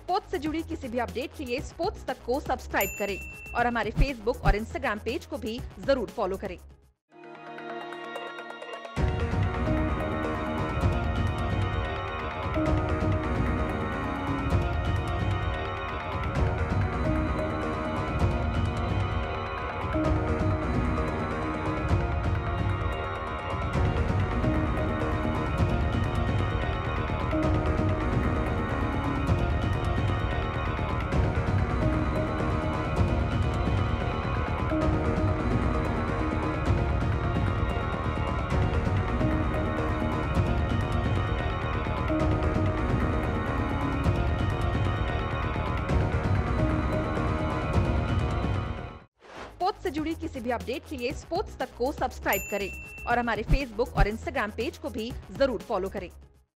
Sports से जुड़ी किसी भी अपडेट के लिए स्पोर्ट्स तक को सब्सक्राइब करें और हमारे फेसबुक और इंस्टाग्राम पेज को भी जरूर फॉलो करें। स्पोर्ट्स से जुड़ी किसी भी अपडेट के लिए स्पोर्ट्स तक को सब्सक्राइब करें और हमारे फेसबुक और इंस्टाग्राम पेज को भी जरूर फॉलो करें।